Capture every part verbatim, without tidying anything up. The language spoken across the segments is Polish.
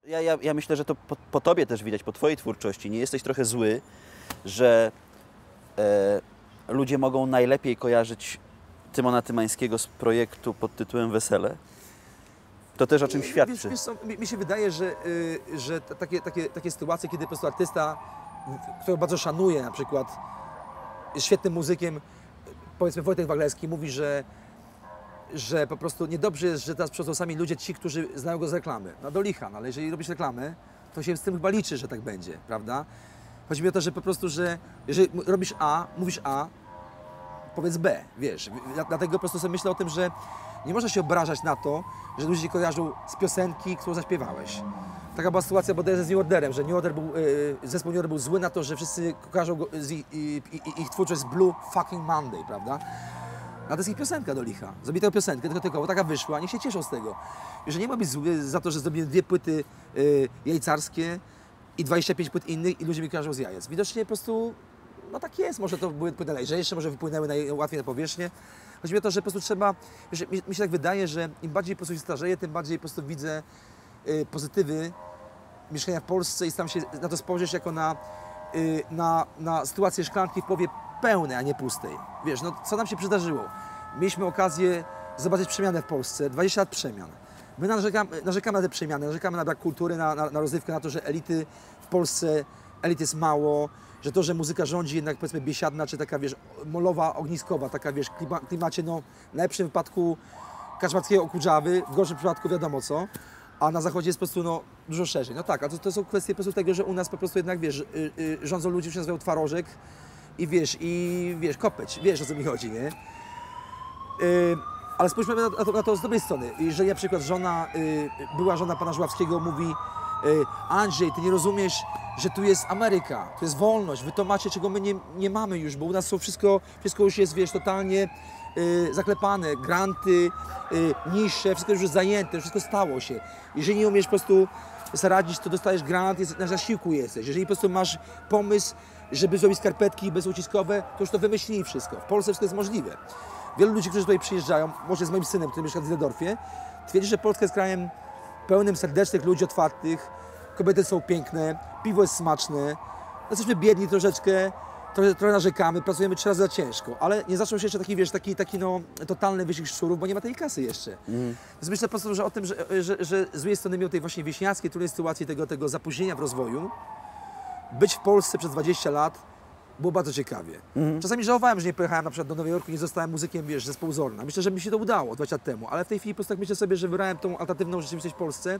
Ja, ja, ja myślę, że to po, po tobie też widać, po twojej twórczości. Nie jesteś trochę zły, że e, ludzie mogą najlepiej kojarzyć Tymona Tymańskiego z projektu pod tytułem Wesele? To też o czym świadczy. Wiesz, wiesz co, mi, mi się wydaje, że, y, że t- takie, takie, takie sytuacje, kiedy po prostu artysta, w- którego bardzo szanuję, na przykład jest świetnym muzykiem, powiedzmy Wojtek Waglerski, mówi, że, że po prostu niedobrze jest, że teraz przychodzą sami ludzie, ci, którzy znają go z reklamy. No do licha, no, ale jeżeli robisz reklamę, to się z tym chyba liczy, że tak będzie, prawda? Chodzi mi o to, że po prostu, że jeżeli m- robisz A, mówisz A, powiedz B, wiesz. Dla- Dlatego po prostu sobie myślę o tym, że nie można się obrażać na to, że ludzie cię kojarzą z piosenki, którą zaśpiewałeś. Taka była sytuacja bodajże z New Orderem, że New Order był, yy, zespół New Order był zły na to, że wszyscy kojarzą go z ich, i- i- ich twórczość z Blue Fucking Monday, prawda? A to jest ich piosenka do licha. Zrobili tę piosenkę, tylko tylko, bo taka wyszła, niech się cieszą z tego. I że nie ma być zły za to, że zrobiłem dwie płyty yy, jajcarskie i dwadzieścia pięć płyt innych i ludzie mi kojarzą z jajec. Widocznie po prostu, no tak jest, może to były płyty lżejsze, może wypłynęły najłatwiej na powierzchnię. Chodzi mi o to, że po prostu trzeba, wiesz, mi, mi się tak wydaje, że im bardziej po prostu się starzeję, tym bardziej po prostu widzę y, pozytywy mieszkania w Polsce i staram się na to spojrzeć jako na, y, na, na sytuację szklanki w połowie pełnej, a nie pustej. Wiesz, no co nam się przydarzyło? Mieliśmy okazję zobaczyć przemianę w Polsce, dwadzieścia lat przemian. My narzekamy, narzekamy na te przemiany, narzekamy na brak kultury, na, na, na rozrywkę, na to, że elity w Polsce, elit jest mało, że to, że muzyka rządzi jednak powiedzmy biesiadna, czy taka wiesz, molowa, ogniskowa, taka wiesz, klima, klimacie no w najlepszym wypadku Kaczmarskiego Okudżawy, w gorszym przypadku wiadomo co, a na zachodzie jest po prostu no, dużo szerzej. No tak, a to, to są kwestie po prostu tego, że u nas po prostu jednak wiesz, y, y, rządzą ludzie, którzy się nazywają twarożek i wiesz, i wiesz, kopeć, wiesz o co mi chodzi, nie? Y, ale spójrzmy na, na, to, na to z dobrej strony. Jeżeli na przykład żona, y, była żona pana Żuławskiego mówi y, Andrzej, ty nie rozumiesz, że tu jest Ameryka, tu jest wolność, wy to macie, czego my nie, nie mamy już, bo u nas są wszystko, wszystko już jest, wiesz, totalnie y, zaklepane, granty, y, niższe, wszystko już jest zajęte, wszystko stało się. Jeżeli nie umiesz po prostu zaradzić, to dostajesz grant, jest, na zasiłku jesteś. Jeżeli po prostu masz pomysł, żeby zrobić skarpetki bezuciskowe, to już to wymyślili wszystko. W Polsce wszystko jest możliwe. Wielu ludzi, którzy tutaj przyjeżdżają, może z moim synem, który mieszka w Dyldorfie, twierdzi, że Polska jest krajem pełnym serdecznych ludzi, otwartych, kobiety są piękne, piwo jest smaczne, jesteśmy biedni troszeczkę, trochę, trochę narzekamy, pracujemy trzy razy za ciężko, ale nie zaczął się jeszcze taki, wiesz, taki, taki no, totalny wyścig szczurów, bo nie ma tej kasy jeszcze. Mm. Więc myślę po prostu, że o tym, że, że, że z drugiej strony miał tej właśnie wieśniackiej, trudnej sytuacji, tego, tego zapóźnienia w rozwoju, być w Polsce przez dwadzieścia lat było bardzo ciekawie. Mm. Czasami żałowałem, że nie pojechałem na przykład do Nowego Jorku, nie zostałem muzykiem, wiesz, zespołu Zorna. Myślę, że mi się to udało dwadzieścia lat temu, ale w tej chwili po prostu tak myślę sobie, że wybrałem tą alternatywną rzeczywistość w Polsce.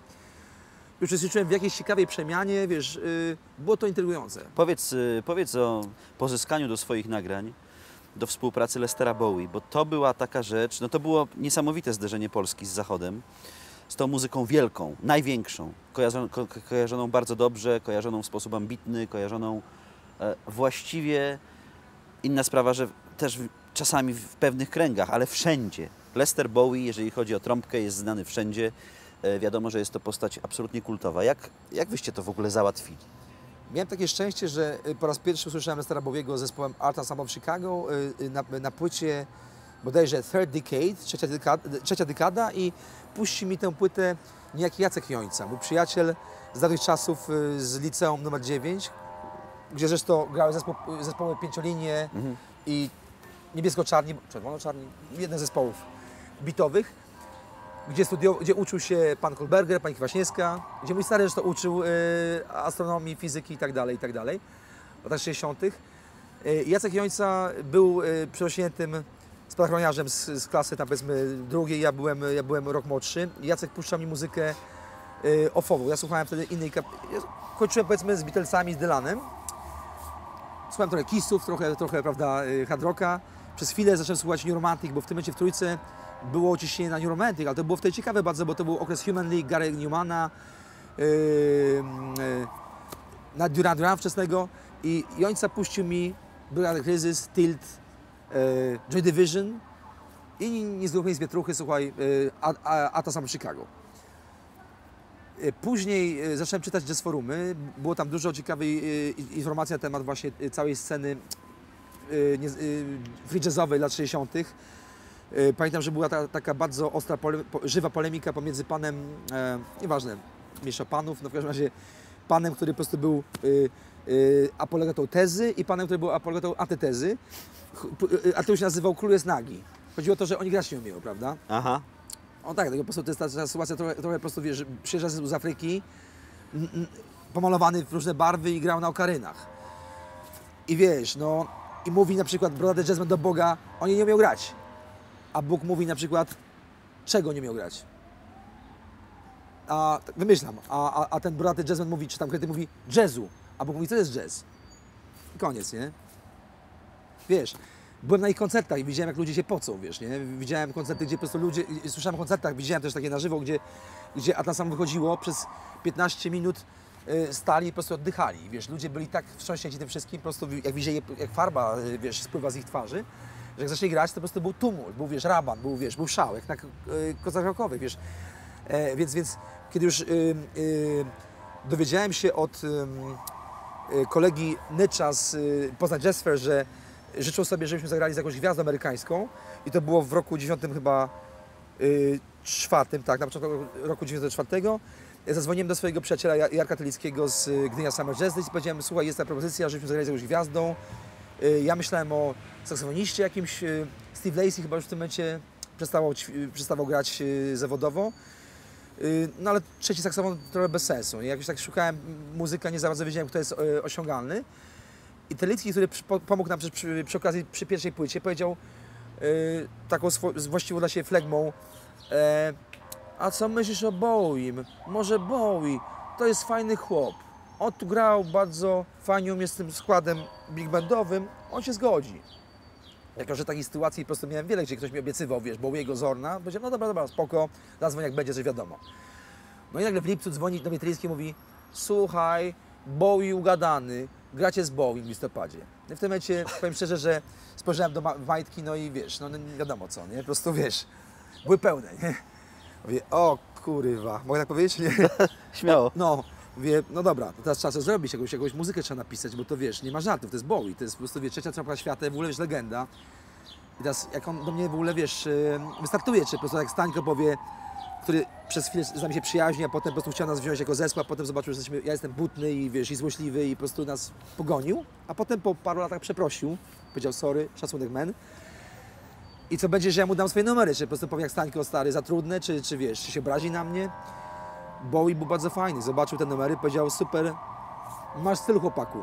Już uczestniczyłem w jakiejś ciekawej przemianie, wiesz, yy, było to intrygujące. Powiedz, y, powiedz o pozyskaniu do swoich nagrań, do współpracy Lestera Bowie, bo to była taka rzecz, no to było niesamowite zderzenie Polski z Zachodem, z tą muzyką wielką, największą, kojarzoną, ko, kojarzoną bardzo dobrze, kojarzoną w sposób ambitny, kojarzoną e, właściwie, inna sprawa, że też w, czasami w pewnych kręgach, ale wszędzie. Lester Bowie, jeżeli chodzi o trąbkę, jest znany wszędzie. Wiadomo, że jest to postać absolutnie kultowa. Jak, jak wyście to w ogóle załatwili? Miałem takie szczęście, że po raz pierwszy usłyszałem Lestera Bowiego z zespołem Art Ensemble w Chicago na, na płycie bodajże Third Decade, trzecia dekada, trzecia dekada i puści mi tę płytę niejaki Jacek Jońca, mój przyjaciel z dawnych czasów z liceum numer dziewięć, gdzie zresztą grały zespoł, zespoły Pięciolinie mhm. i Niebiesko-Czarni, Czerwono-Czarni, jeden z zespołów bitowych. Gdzie, studio, gdzie uczył się pan Kolberger, pani Kwaśniewska, gdzie mój stary zresztą uczył y, astronomii, fizyki i tak dalej, i tak dalej, w latach sześćdziesiątych. Y, Jacek Jońca był y, przerośniętym spadochroniarzem z, z klasy tam powiedzmy drugiej, ja byłem, ja byłem rok młodszy. Jacek puszczał mi muzykę y, ofową, ja słuchałem wtedy innej, ja kończyłem powiedzmy z Beatlesami, z Dylanem. Słuchałem trochę Kissów, trochę, trochę prawda, hard rocka. Przez chwilę zacząłem słuchać New Romantic, bo w tym momencie w Trójce było ciśnienie na New Romantic, ale to było wtedy ciekawe bardzo, bo to był okres Human League, Gary Newmana, yy, yy, na Duran Duran wczesnego i Jońca puścił mi Black Crisis, Tilt, yy, Joy Division i niezwykłej z Wietruchy, słuchaj, yy, Art Ensemble Chicago. Yy, później yy, zacząłem czytać jazz forumy, było tam dużo ciekawej yy, informacji na temat właśnie yy, całej sceny yy, yy, free jazzowej lat sześćdziesiątych. Pamiętam, że była ta, taka bardzo ostra, pole, po, żywa polemika pomiędzy panem, e, nieważne, miesza panów, no w każdym razie panem, który po prostu był y, y, apologetą tezy i panem, który był apologetą antytezy, a to się nazywał Król jest nagi. Chodziło o to, że oni grać nie umieją, prawda? Aha. O tak, tego po prostu to jest ta, ta sytuacja trochę, trochę po prostu, wiesz, że przyjeżdża z Afryki, m, m, pomalowany w różne barwy i grał na okarynach. I wiesz, no, i mówi na przykład brodaty jazzman do Boga, oni nie umieją grać. A Bóg mówi na przykład, czego nie umieją grać. A, wymyślam, a, a, a ten brodaty jazzman mówi, czy tam kiedy mówi jazzu, a Bóg mówi, co jest jazz? I koniec, nie? Wiesz, byłem na ich koncertach i widziałem, jak ludzie się pocą, wiesz, nie? Widziałem koncerty, gdzie po prostu ludzie, słyszałem o koncertach, widziałem też takie na żywo, gdzie, gdzie a tam sam wychodziło, przez piętnaście minut y, stali i po prostu oddychali, wiesz, ludzie byli tak wstrząśnięci tym wszystkim, po prostu jak widzieli, jak farba, y, wiesz, spływa z ich twarzy, że jak zaczęli grać, to po prostu był tumult, był, wiesz, raban, był, wiesz, był szał, jak na y, kozach rokowych, wiesz, e, więc, więc kiedy już y, y, dowiedziałem się od y, y, kolegi Nycza z y, Poznań Jazz Fair, że życzą sobie, żebyśmy zagrali z jakąś gwiazdą amerykańską i to było w roku dziewiątym chyba y, czwartym, tak, na początku roku dziewięćdziesiątego czwartego. Ja zadzwoniłem do swojego przyjaciela Jarka Tylickiego z y, Gdynia Summer Jazz Days i powiedziałem, słuchaj, jest ta propozycja, żebyśmy zagrali z jakąś gwiazdą. Y, ja myślałem o saksofoniście jakimś, y, Steve Lacy chyba już w tym momencie przestawał, y, przestawał grać y, zawodowo. Y, no ale trzeci saksofon trochę bez sensu. I jakoś tak szukałem muzyka, nie za bardzo wiedziałem, kto jest y, osiągalny. I Telicki, który przy, pomógł nam przy, przy, przy okazji przy pierwszej płycie, powiedział yy, taką swo, właściwą dla siebie flegmą, e, a co myślisz o Bowiem? Może Bowie, to jest fajny chłop. On tu grał bardzo fajnie, umie z tym składem big bandowym, on się zgodzi. Jako że takiej sytuacji po prostu miałem wiele, gdzie ktoś mi obiecywał, wiesz, Bowiego Zorna, powiedziałem, no dobra, dobra, spoko, zadzwoń jak będzie, coś wiadomo. No i nagle w lipcu dzwoni do mnie Telicki i mówi, słuchaj, Bowie ugadany, gracie z Bowie w listopadzie. No i w tym momencie, powiem szczerze, że spojrzałem do ma majtki, no i wiesz, no nie wiadomo co, nie? Po prostu wiesz, były pełne, nie? Mówię, o kurwa, mogę tak powiedzieć? Nie? Śmiało. No, mówię, no dobra, to teraz trzeba coś zrobić, jakąś, jakąś muzykę trzeba napisać, bo to wiesz, nie ma żartów, to jest Bowie, to jest po prostu, wiesz, trzecia trąba świata, w ogóle wiesz, legenda. I teraz, jak on do mnie w ogóle, wiesz, wystartuje, czy po prostu jak Stańko powie, który przez chwilę z nami się przyjaźni, a potem po prostu chciał nas wziąć jako zespół, a potem zobaczył, że jesteśmy, ja jestem butny i wiesz, i złośliwy i po prostu nas pogonił, a potem po paru latach przeprosił, powiedział sorry, szacunek men. I co będzie, że ja mu dam swoje numery, czy po prostu powie jak Stańko stary, za trudne, czy, czy wiesz, czy się obrazi na mnie. Bowie był bardzo fajny, zobaczył te numery, powiedział super, masz styl chłopaku.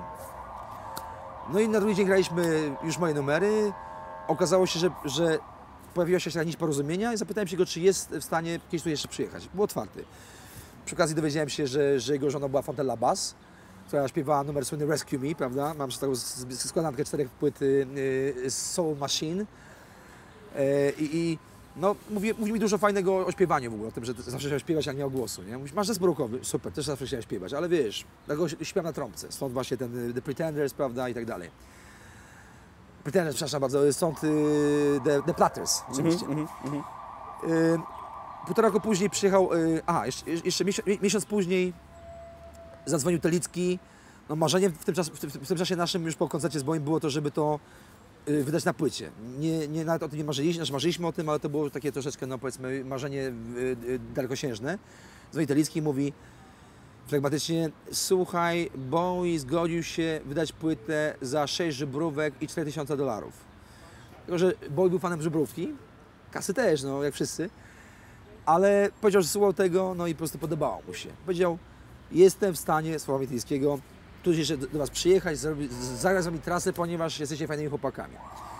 No i na drugi dzień graliśmy już moje numery, okazało się, że, że pojawiła się jakaś nić porozumienia i zapytałem się go, czy jest w stanie kiedyś tu jeszcze przyjechać. Był otwarty. Przy okazji dowiedziałem się, że, że jego żona była Fontella Bass, która śpiewała numer słynny Rescue Me, prawda? Mam taką składankę czterech płyt yy, Soul Machine. Yy, I no, mówi, mówi mi dużo fajnego o śpiewaniu w ogóle, o tym, że zawsze chciałem śpiewać, jak nie o głosu. Nie? Mówi, masz zespół rockowy, super, też zawsze chciałem śpiewać, ale wiesz, dlatego śpiewam na trąbce, stąd właśnie ten The Pretenders, prawda, i tak dalej. Pretenders, przepraszam bardzo, stąd y, the, the Platters, oczywiście. Mm -hmm, y, półtora roku później przyjechał, y, aha, jeszcze, jeszcze miesiąc, miesiąc później zadzwonił Telicki. No, marzeniem w tym, czas, w, tym, w tym czasie naszym już po koncercie z Bojem było to, żeby to y, wydać na płycie. Nie, nie, nawet o tym nie marzyliśmy, znaczy marzyliśmy o tym, ale to było takie troszeczkę, no powiedzmy, marzenie y, y, dalekosiężne. Dzwoni Telicki i mówi flegmatycznie, słuchaj, Bowie zgodził się wydać płytę za sześć żubrówek i cztery tysiące dolarów. Tylko że Bowie był fanem żubrówki, kasy też, no jak wszyscy, ale powiedział, że słuchał tego, no i po prostu podobało mu się. Powiedział, jestem w stanie, słowami Telickiego, tu jeszcze do Was przyjechać, zagrać z Wami trasę, ponieważ jesteście fajnymi chłopakami.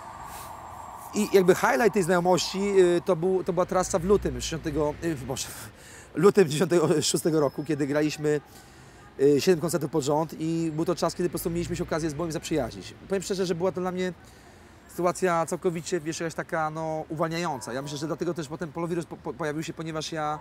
I jakby highlight tej znajomości to, był, to była trasa w lutym sześćdziesiątego, Boże, lutym dziewięćdziesiątego szóstego roku, kiedy graliśmy siedem koncertów pod rząd i był to czas, kiedy po prostu mieliśmy się okazję z Bowiem zaprzyjaźnić. Powiem szczerze, że była to dla mnie sytuacja całkowicie, wiesz, jakaś taka, no, uwalniająca. Ja myślę, że dlatego też potem polowirus po, po, pojawił się, ponieważ ja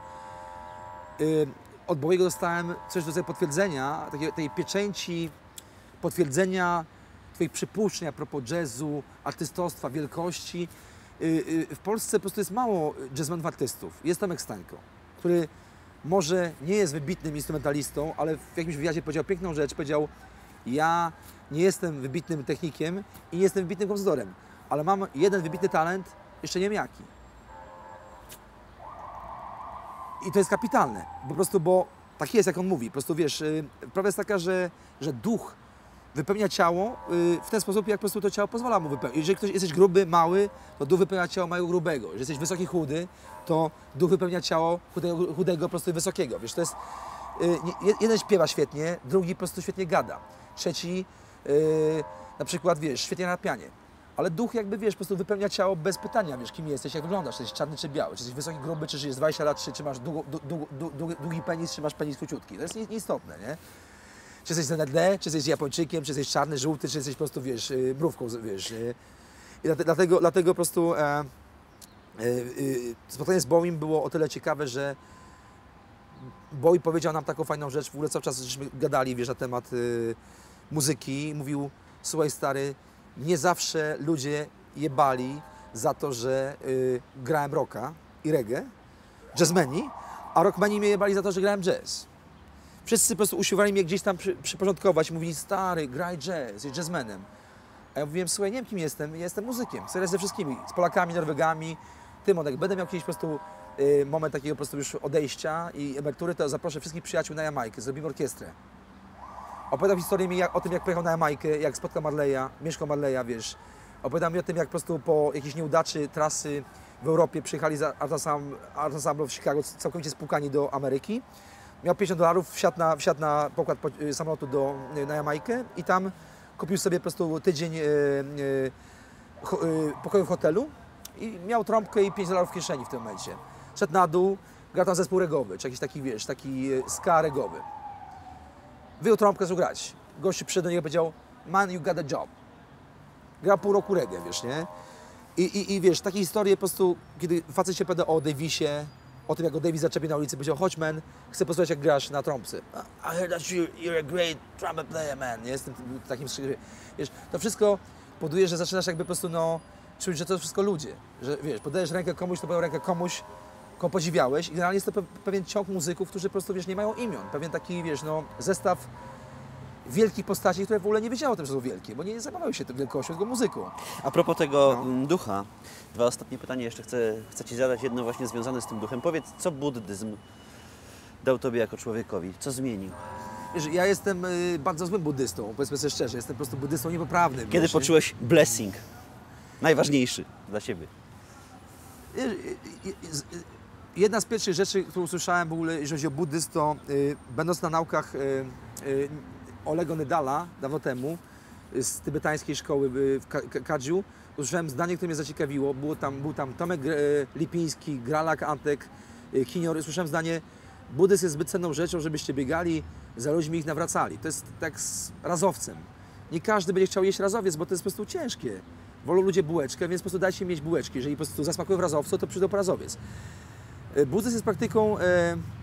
y, od Bowiego dostałem coś w rodzaju potwierdzenia, takiej, tej pieczęci, potwierdzenia Twoich przypuszczeń a propos jazzu, artystostwa, wielkości. Y, y, w Polsce po prostu jest mało jazzmenów artystów. Jest Tomek Stańko, który może nie jest wybitnym instrumentalistą, ale w jakimś wywiadzie powiedział piękną rzecz, powiedział, ja nie jestem wybitnym technikiem i nie jestem wybitnym kompozytorem, ale mam jeden wybitny talent, jeszcze nie wiem jaki. I to jest kapitalne, po prostu, bo Tak jest, jak on mówi. Po prostu wiesz, y, prawda jest taka, że, że duch wypełnia ciało y, w ten sposób, jak po prostu to ciało pozwala mu wypełnić. Jeżeli ktoś jesteś gruby, mały, to duch wypełnia ciało małego, grubego. Jeżeli jesteś wysoki, chudy, to duch wypełnia ciało chudego, chudego po prostu wysokiego. Wiesz, to jest, y, nie- jeden śpiewa świetnie, drugi po prostu świetnie gada. Trzeci y, na przykład, wiesz, świetnie na pianie. Ale duch jakby, wiesz, po prostu wypełnia ciało bez pytania, wiesz, kim jesteś, jak wyglądasz, czy jesteś czarny czy biały, czy jesteś wysoki, gruby, czy jest dwadzieścia lat, czy, czy masz długo, długo, długo, długi penis, czy masz penis króciutki. To jest nie- nieistotne, nie? Czy jesteś z N L D, czy jesteś Japończykiem, czy jesteś czarny, żółty, czy jesteś po prostu, wiesz, y, mrówką, wiesz. y. I dlate- dlatego, dlatego po prostu e, e, y, spotkanie z Bowiem było o tyle ciekawe, że Bowie powiedział nam taką fajną rzecz, w ogóle cały czas żeśmy gadali, wiesz, na temat y, muzyki. Mówił, słuchaj stary, nie zawsze ludzie jebali za to, że y, grałem rocka i reggae, jazzmeni, a rockmeni mnie jebali za to, że grałem jazz. Wszyscy po prostu usiłowali mnie gdzieś tam przy, przyporządkować, mówili, stary, graj jazz, jesteś jazzmenem. A ja mówiłem, słuchaj, nie wiem kim jestem, ja jestem muzykiem, chcę grać ze wszystkimi, z Polakami, Norwegami, Tymonek. Będę miał kiedyś po prostu y, moment takiego po prostu już odejścia i emerytury, to zaproszę wszystkich przyjaciół na Jamajkę, zrobimy orkiestrę. Opowiadam historię mi jak, o tym, jak pojechał na Jamajkę, jak spotkał Marleya, mieszkał Marleya, wiesz. Opowiadam mi o tym, jak po prostu po jakiejś nieudaczy trasy w Europie przyjechali za Art Ensemble Art Ensemble w Chicago, całkowicie spłukani do Ameryki. Miał pięćdziesiąt dolarów, wsiadł na, wsiadł na pokład po, y, samolotu do, y, na Jamajkę i tam kupił sobie po prostu tydzień y, y, ho, y, pokoju w hotelu i miał trąbkę i pięć dolarów w kieszeni w tym momencie. Szedł na dół, grał tam zespół regowy, czy jakiś taki, wiesz, taki y, ska regowy. Wyjął trąbkę, zaczął grać. Gościu przyszedł do niego i powiedział, man, you got a job. Grał pół roku reggae, wiesz, nie? I, i, i wiesz, takie historie po prostu, kiedy facet się opowiada o Davisie, o tym, jak go Davis zaczepił na ulicy, powiedział, chodź man, chcę posłuchać, jak grasz na trąbce. I heard that you, you're a great trumpet player, man. Nie jestem takim, wiesz, to wszystko powoduje, że zaczynasz jakby po prostu, no, czuć, że to wszystko ludzie. Że, wiesz, podajesz rękę komuś, to podał rękę komuś, kogo podziwiałeś i generalnie jest to pe pewien ciąg muzyków, którzy po prostu, wiesz, nie mają imion. Pewien taki, wiesz, no, zestaw wielkich postaci, które w ogóle nie wiedziały o tym, że są wielkie, bo nie zajmowały się tą wielkością, tylko muzyką. A propos tego No. mm, ducha, dwa ostatnie pytania jeszcze chcę, chcę Ci zadać, jedno właśnie związane z tym duchem. Powiedz, co buddyzm dał Tobie jako człowiekowi? Co zmienił? Wiesz, ja jestem y, bardzo złym buddystą, powiedzmy sobie szczerze, jestem po prostu buddystą niepoprawnym. Kiedy wiesz, nie? poczułeś blessing? Najważniejszy dla siebie. Y, y, y, y, Jedna z pierwszych rzeczy, którą usłyszałem w ogóle, jeżeli chodzi o buddyzm, to y, będąc na naukach y, y, Olego Nydala dawno temu y, z tybetańskiej szkoły y, w Ka- Ka- Kadziu, usłyszałem zdanie, które mnie zaciekawiło. Było tam, był tam Tomek y, Lipiński, Gralak Antek, y, Kinior. Usłyszałem zdanie, buddyzm jest zbyt cenną rzeczą, żebyście biegali za ludźmi i ich nawracali. To jest tak z razowcem. Nie każdy będzie chciał jeść razowiec, bo to jest po prostu ciężkie. Wolą ludzie bułeczkę, więc po prostu dajcie mi mieć bułeczki. Jeżeli po prostu zasmakują w razowcu, to przyjdą po razowiec. Y, Buddyzm jest praktyką y,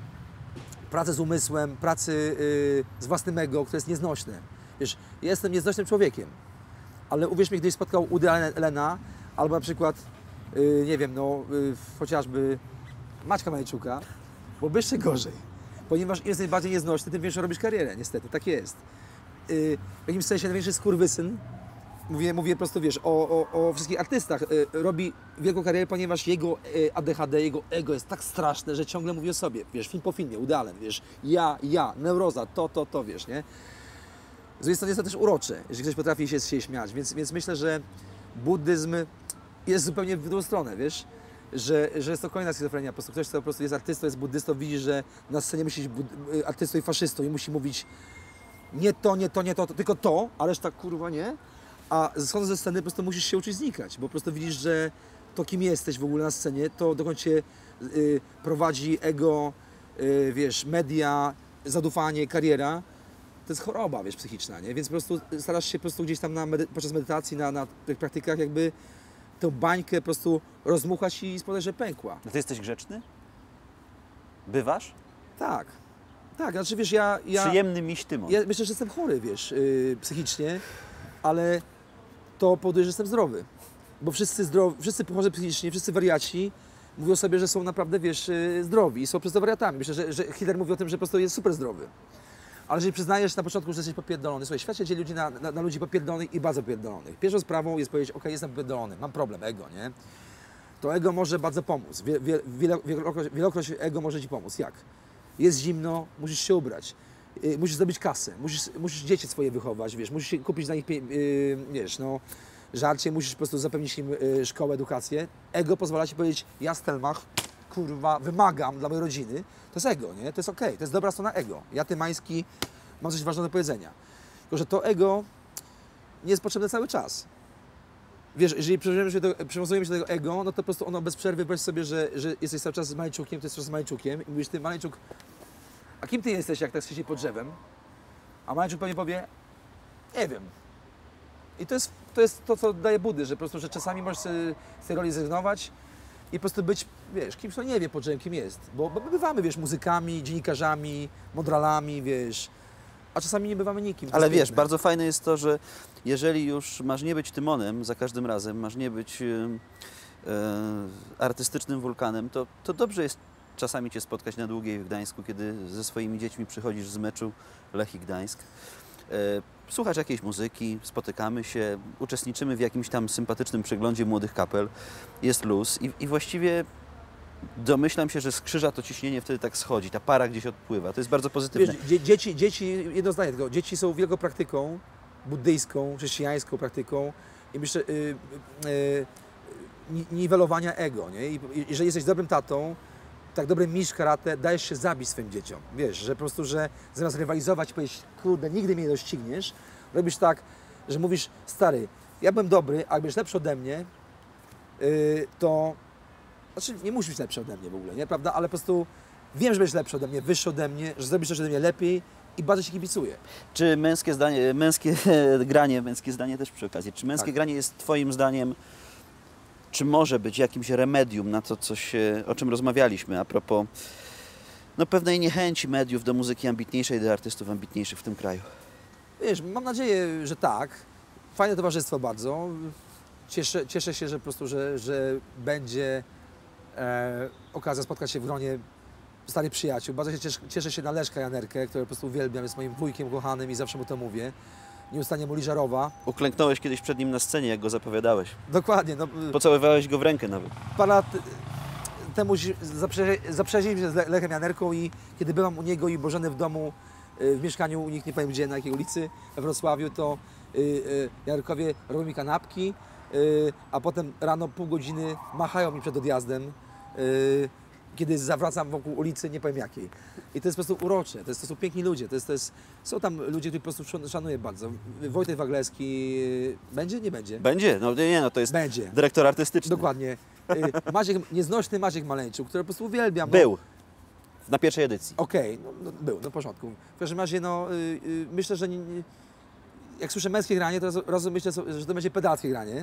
pracy z umysłem, pracy y, z własnym ego, które jest nieznośne. Wiesz, ja jestem nieznośnym człowiekiem, ale uwierz mi, gdyś spotkał Woody Allena, albo na przykład, y, nie wiem, no, y, chociażby Maćka Majczuka, byłoby jeszcze gorzej. Ponieważ im jesteś bardziej nieznośny, tym większą robisz karierę, niestety, tak jest. Y, w jakimś sensie największy skurwysyn, mówię, mówię po prostu, wiesz, o, o, o wszystkich artystach, y, robi wielką karierę, ponieważ jego y, A D H D, jego ego jest tak straszne, że ciągle mówi o sobie, wiesz, film po filmie, Woody Allen, wiesz, ja, ja, neuroza, to, to, to, wiesz, nie? Z drugiej strony jest to też urocze, jeżeli ktoś potrafi się z siebie śmiać, więc, więc myślę, że buddyzm jest zupełnie w drugą stronę, wiesz, że, że jest to kolejna schizofrenia, po prostu ktoś, kto po prostu jest artystą, jest buddystą, widzi, że na scenie musi być bud- artystą i faszystą i musi mówić nie to, nie to, nie to, to tylko to, a reszta kurwa nie, a schodząc ze sceny po prostu musisz się uczyć znikać, bo po prostu widzisz, że to, kim jesteś w ogóle na scenie, to dokąd cię y, prowadzi ego, y, wiesz, media, zadufanie, kariera, to jest choroba, wiesz, psychiczna, nie? Więc po prostu starasz się po prostu gdzieś tam na medy- podczas medytacji, na, na tych praktykach jakby tę bańkę po prostu rozmuchać i spowodować, że pękła. No ty jesteś grzeczny? Bywasz? Tak, tak, znaczy wiesz, ja... ja Przyjemny miś Tymon. Ja myślę, że jestem chory, wiesz, yy, psychicznie, ale to powoduje, że jestem zdrowy. Bo wszyscy zdrowi, wszyscy chorzy psychicznie, wszyscy wariaci mówią sobie, że są naprawdę, wiesz, yy, zdrowi i są przez to wariatami. Myślę, że, że Hitler mówi o tym, że po prostu jest super zdrowy. Ale jeżeli przyznajesz na początku, że jesteś popierdolony, słuchaj, świat się dzieli ludzi na, na, na ludzi popierdolonych i bardzo popierdolonych. Pierwszą sprawą jest powiedzieć, ok, jestem popierdolony, mam problem, ego, nie? To ego może bardzo pomóc. Wie, wie, wielo, wielokroć, wielokroć ego może Ci pomóc. Jak? jest zimno, musisz się ubrać, yy, musisz zrobić kasę, musisz, musisz dzieci swoje wychować, wiesz, musisz kupić na nich, pie- yy, wiesz, no, żarcie, musisz po prostu zapewnić im yy, szkołę, edukację. Ego pozwala ci powiedzieć, ja Stelmach, kurwa, wymagam dla mojej rodziny, to jest ego, nie? To jest okej, to jest dobra strona ego. Ja Tymański mam coś ważnego do powiedzenia. Tylko, że to ego nie jest potrzebne cały czas. Wiesz, jeżeli przywiązujemy się do, przywiązujemy się do tego ego, no to po prostu ono bez przerwy, weź sobie, że, że jesteś cały czas z Maleńczukiem, to jest cały czas z Maleńczukiem i mówisz, ty Maleńczuk, a kim ty jesteś, jak tak siedzi pod drzewem? A Maleńczuk pewnie powie, nie wiem. I to jest to, jest to co daje Budy, że po prostu, że czasami możesz sobie z tej roli zrezygnować i po prostu być, wiesz, kimś, kto nie wie pod drzewem, kim jest. Bo, bo my bywamy, wiesz, muzykami, dziennikarzami, modralami, wiesz, a czasami nie bywamy nikim. To Ale jest wiesz, piękne. bardzo fajne jest to, że jeżeli już masz nie być Tymonem za każdym razem, masz nie być e, e, artystycznym wulkanem, to, to dobrze jest czasami Cię spotkać na Długiej w Gdańsku, kiedy ze swoimi dziećmi przychodzisz z meczu Lechii Gdańsk. E, słuchasz jakiejś muzyki, spotykamy się, uczestniczymy w jakimś tam sympatycznym przeglądzie młodych kapel, jest luz i, i właściwie domyślam się, że z krzyża to ciśnienie wtedy tak schodzi, ta para gdzieś odpływa. To jest bardzo pozytywne. Wiesz, dzie, dzieci, dzieci, jedno zdanie tylko, dzieci są wielką praktyką, buddyjską, chrześcijańską praktyką i myślę, y, y, y, ni- niwelowania ego, nie? I, i jeżeli jesteś dobrym tatą, tak dobry mistrz karate, dajesz się zabić swoim dzieciom. Wiesz, że po prostu, że zamiast rywalizować, powiedzieć, kurde, nigdy mnie nie dościgniesz, robisz tak, że mówisz, stary, ja byłem dobry, a jak będziesz lepszy ode mnie, y, to... Znaczy, nie musisz być lepszy ode mnie w ogóle, nie? Prawda? Ale po prostu wiem, że będziesz lepszy ode mnie, wyższy ode mnie, że zrobisz coś ode mnie lepiej i bardzo Ci kibicuję. Czy męskie zdanie, męskie granie, męskie zdanie też przy okazji, czy męskie Tak. granie jest Twoim zdaniem, czy może być jakimś remedium na to, coś, e, o czym rozmawialiśmy, a propos no, pewnej niechęci mediów do muzyki ambitniejszej, do artystów ambitniejszych w tym kraju? Wiesz, mam nadzieję, że tak. Fajne towarzystwo bardzo. Cieszę, cieszę się, że po prostu, że, że będzie e, okazja spotkać się w gronie starych przyjaciół. Bardzo się cieszę, cieszę się na Leszka Janerkę, który po prostu uwielbiam, jest moim wujkiem kochanym i zawsze mu to mówię. Nieustannie mu liżarowa. Uklęknąłeś kiedyś przed nim na scenie, jak go zapowiadałeś. Dokładnie. No, Pocałowałeś go w rękę nawet. parę lat temu zaprze- zaprzyjaźniłem się z Le- Lechem Janerką i kiedy byłam u niego i Bożeny w domu, y, w mieszkaniu u nich, nie powiem gdzie, na jakiej ulicy, we Wrocławiu, to y, y, Janerkowie robią mi kanapki, y, a potem rano pół godziny machają mi przed odjazdem, y, kiedy zawracam wokół ulicy, nie powiem jakiej. I to jest po prostu urocze, to, jest, to są piękni ludzie, to jest, to jest, są tam ludzie, których po prostu szan- szanuję bardzo. Wojtek Wagleski, y, będzie? Nie będzie? Będzie, no nie, no to jest Będzie. dyrektor artystyczny. Dokładnie. Y, Maciek, nieznośny Maciek Maleńczuk, który po prostu uwielbiam. Był na pierwszej edycji. Okej, no, no, był, no w porządku. W każdym razie, no, y, y, myślę, że nie, nie, jak słyszę męskie granie, to razu, razu myślę, że to będzie pedalskie granie.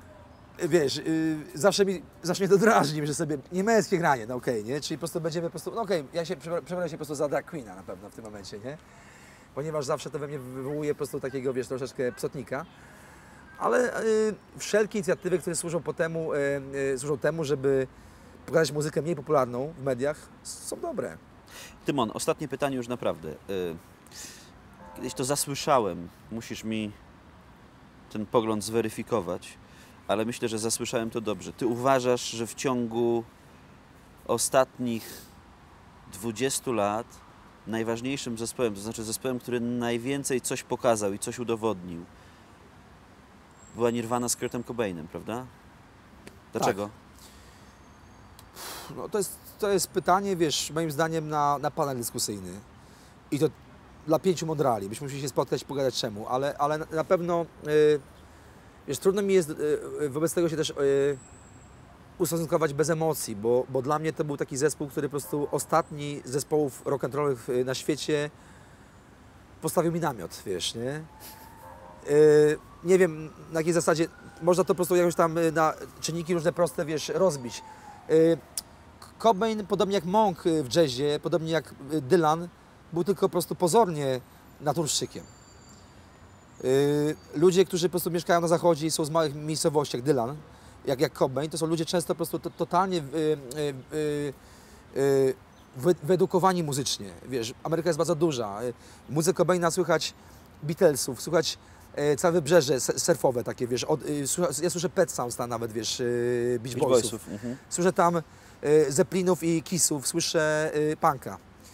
Y, Wiesz, y, zawsze, mi, zawsze mnie to drażni, że sobie nie męskie granie, no okej, nie? Czyli po prostu będziemy po prostu, no okej, ja się przebra- przebiorę się po prostu za drag queena na pewno w tym momencie, nie? Ponieważ zawsze to we mnie wywołuje po prostu takiego, wiesz, troszeczkę psotnika. Ale y, wszelkie inicjatywy, które służą, po temu, y, y, służą temu, żeby pokazać muzykę mniej popularną w mediach, są dobre. Tymon, ostatnie pytanie już naprawdę. Y, Kiedyś to zasłyszałem, musisz mi ten pogląd zweryfikować, ale myślę, że zasłyszałem to dobrze. Ty uważasz, że w ciągu ostatnich dwudziestu lat najważniejszym zespołem, to znaczy zespołem, który najwięcej coś pokazał i coś udowodnił, była Nirvana z Kurtem Cobainem, prawda? Dlaczego? No, to, jest, to jest pytanie, wiesz, moim zdaniem na, na panel dyskusyjny. I to dla pięciu modrali. Byśmy musieli się spotkać, pogadać czemu, ale, ale na- na pewno, y, wiesz, trudno mi jest y, wobec tego się też y, ustosunkować bez emocji, bo, bo dla mnie to był taki zespół, który po prostu ostatni z zespołów rock'n'rollowych y, na świecie postawił mi namiot, wiesz, nie? Y, nie wiem na jakiej zasadzie, można to po prostu jakoś tam y, na czynniki różne proste, wiesz, rozbić. Y, Cobain, podobnie jak Monk y, w jazzie, podobnie jak y, Dylan, był tylko po prostu pozornie naturszczykiem. Y, ludzie, którzy po prostu mieszkają na zachodzie i są z małych miejscowości, jak Dylan, jak, jak Cobain, to są ludzie często po prostu to, totalnie y, y, y, y, wy, wyedukowani muzycznie. Wiesz, Ameryka jest bardzo duża. Y, muzykę Cobaina słychać Beatlesów, słychać e, całe wybrzeże s- surfowe takie, wiesz, od, y, słucha, ja słyszę Pet Sounds tam nawet, wiesz, y, Beach, Beach Boysów. Boysów. Mhm. Słyszę tam y, Zeppelinów i Kissów, słyszę y, punka.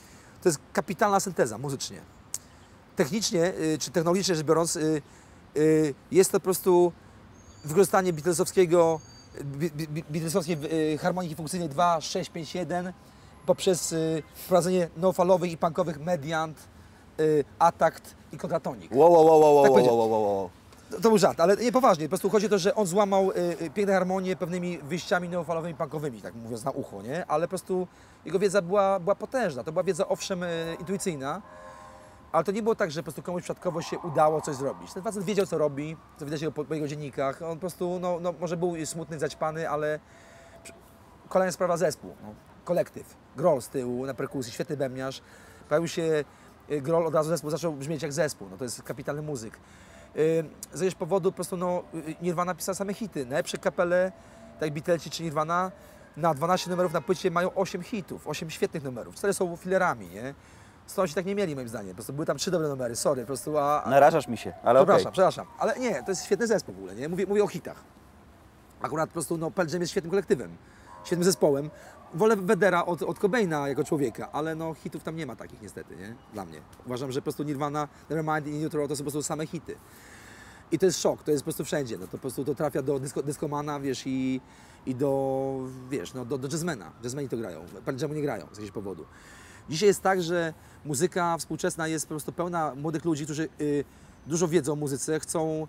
to jest kapitalna synteza muzycznie. Technicznie, y, czy technologicznie rzecz biorąc, y, y, jest to po prostu wykorzystanie Beatlesowskiego, bi, bi, Beatlesowskiej y, harmoniki funkcyjnej dwa, sześć, pięć, jeden poprzez y, wprowadzenie no-falowych i punkowych mediant, y, atakt i kontratonik. Wow, wow, wow, wow, Tak wow, powiedział. wow, wow, wow. To, to był żart, ale nie poważnie. Po prostu chodzi o to, że on złamał y, y, piękne harmonie pewnymi wyjściami neofalowymi, punkowymi, tak mówiąc na ucho, nie? Ale po prostu jego wiedza była, była potężna. To była wiedza owszem y, intuicyjna, ale to nie było tak, że po prostu komuś przypadkowo się udało coś zrobić. Ten facet wiedział, co robi, co widać po, po jego dziennikach. On po prostu, no, no, może był smutny, zaćpany, ale kolejna sprawa zespół, no. Kolektyw. Grohl z tyłu na perkusji, świetny bębniarz. Pojawił się y, Grohl, od razu zespół zaczął brzmieć jak zespół. No, to jest kapitalny muzyk. Yy, z jakiegoś powodu po prostu no, Nirvana pisała same hity. Najlepsze kapele, tak jak Beatlesi czy Nirvana, na dwanaście numerów na płycie mają osiem hitów, osiem świetnych numerów. Cztery są filerami, nie? Stonosi tak nie mieli moim zdaniem. Po prostu były tam trzy dobre numery, sorry, po prostu. A, a... Narażasz mi się, ale okej. Przepraszam, przepraszam. Ale nie, to jest świetny zespół w ogóle, nie? Mówię, mówię o hitach. Akurat po prostu no, Pearl Jam jest świetnym kolektywem, świetnym zespołem. Wolę Vedera od, od Cobaina jako człowieka, ale no hitów tam nie ma takich niestety, nie? Dla mnie. Uważam, że po prostu Nirvana, Nevermind i In Utero to są po prostu same hity. I to jest szok, to jest po prostu wszędzie, no to po prostu to trafia do disco, discomana, wiesz, i, i do, wiesz, no do, do jazzmana. Jazzmeni to grają, Pearl Jamu nie grają z jakiegoś powodu. Dzisiaj jest tak, że muzyka współczesna jest po prostu pełna młodych ludzi, którzy y, dużo wiedzą o muzyce, chcą,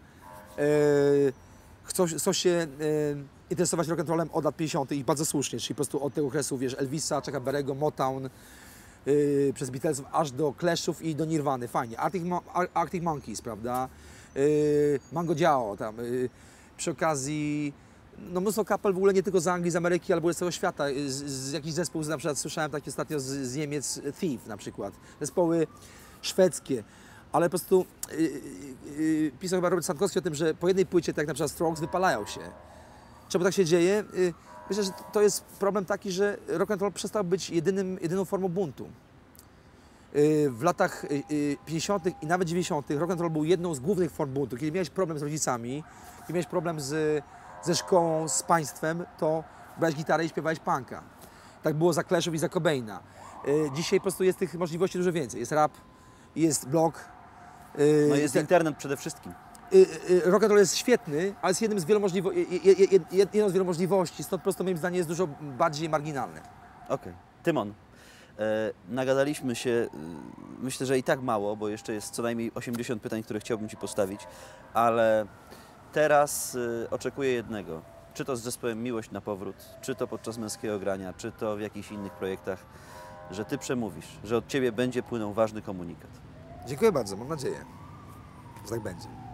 y, chcą, chcą się y, interesować rock'n'rollem od lat pięćdziesiątych i bardzo słusznie, czyli po prostu od tego okresu, wiesz, Elvisa, Chucka Berry'ego, Motown, y, przez Beatlesów aż do Clashów i do Nirwany, fajnie. Arctic, Mo Arctic Monkeys, prawda? Yy, Mango Diao, tam yy, przy okazji, no mnóstwo kapel w ogóle nie tylko z Anglii, z Ameryki, albo z całego świata, z, z jakichś zespołów, na przykład słyszałem takie ostatnio z, z Niemiec, Thief na przykład, zespoły szwedzkie, ale po prostu yy, yy, pisał chyba Robert Sankowski o tym, że po jednej płycie, tak jak na przykład Strokes, wypalają się. Czemu tak się dzieje? Yy, myślę, że to jest problem taki, że rock and roll przestał być jedynym, jedyną formą buntu. W latach pięćdziesiątych i nawet dziewięćdziesiątych rock'n'roll był jedną z głównych form buntu. Kiedy miałeś problem z rodzicami, kiedy miałeś problem z, ze szkołą, z państwem, to brałeś gitarę i śpiewałeś punka. Tak było za Clashów i za Cobaina. Dzisiaj po prostu jest tych możliwości dużo więcej. Jest rap, jest blog. No jest internet przede wszystkim. Rock'n'roll jest świetny, ale jest jednym z wielu możliwo jedną z wielu możliwości, stąd po prostu moim zdaniem jest dużo bardziej marginalny. Okej. Okay. Tymon. E, nagadaliśmy się, e, myślę, że i tak mało, bo jeszcze jest co najmniej osiemdziesiąt pytań, które chciałbym Ci postawić, ale teraz e, oczekuję jednego. Czy to z zespołem Miłość na powrót, czy to podczas Męskiego Grania, czy to w jakichś innych projektach, że Ty przemówisz, że od Ciebie będzie płynął ważny komunikat. Dziękuję bardzo, mam nadzieję, że tak będzie.